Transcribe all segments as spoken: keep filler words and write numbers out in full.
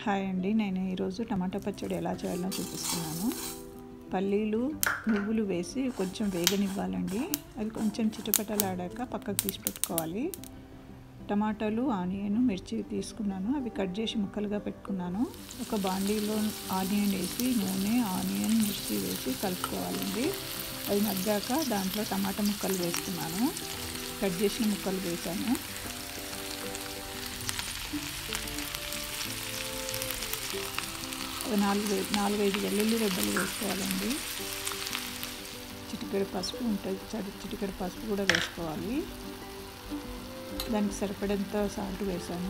Hi అండి, నేను ఈరోజు టమాటా పచ్చడి ఎలా చేయాలో చూపిస్తున్నాను. పల్లీలు నువ్వులు వేసి కొంచెం వేగనివ్వాలండి. అవి కొంచెం చిటపటలాడాక పక్కకు తీసి పెట్టుకోవాలి. టమాటాలు, ఆనియన్, మిర్చి తీసుకున్నాను. అవి కట్ చేసి ముక్కలుగా పెట్టుకున్నాను. ఒక బాండీలో ఆనియన్ వేసి నూనె, ఆనియన్, మిర్చి వేసి కలుపుకోవాలండి. అవి మగ్గాక దాంట్లో టమాటా ముక్కలు వేసుకున్నాను. కట్ చేసిన ముక్కలు వేసాను. నాలుగు నాలుగైదు వెల్లుల్లి రెబ్బలు వేసుకోవాలండి. చిటికెడు పసుపు ఉంటుంది, చిటికెడు పసుపు కూడా వేసుకోవాలి. దానికి సరిపడంత సాల్ట్ వేసాను.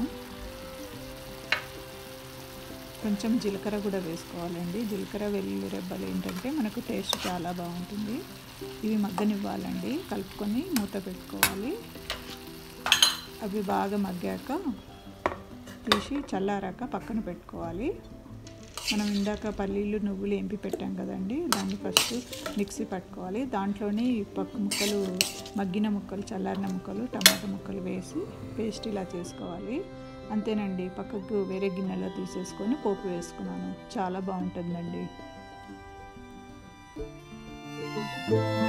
కొంచెం జీలకర్ర కూడా వేసుకోవాలండి. జీలకర్ర వెల్లుల్లి రెబ్బలు ఏంటంటే మనకు టేస్ట్ చాలా బాగుంటుంది. ఇవి మగ్గనివ్వాలండి. కలుపుకొని మూత పెట్టుకోవాలి. అవి బాగా మగ్గాక తీసి చల్లారాక పక్కన పెట్టుకోవాలి. మనం ఇందాక పల్లీలు నువ్వులు ఏంపి పెట్టాం కదండి, దాన్ని ఫస్ట్ మిక్సీ పట్టుకోవాలి. దాంట్లోనే పక్క ముక్కలు, మగ్గిన ముక్కలు, చల్లారిన ముక్కలు, టమాటా ముక్కలు వేసి పేస్ట్ ఇలా చేసుకోవాలి. అంతేనండి. పక్కకు వేరే గిన్నెలో తీసేసుకొని పోపు వేసుకున్నాను. చాలా బాగుంటుందండి.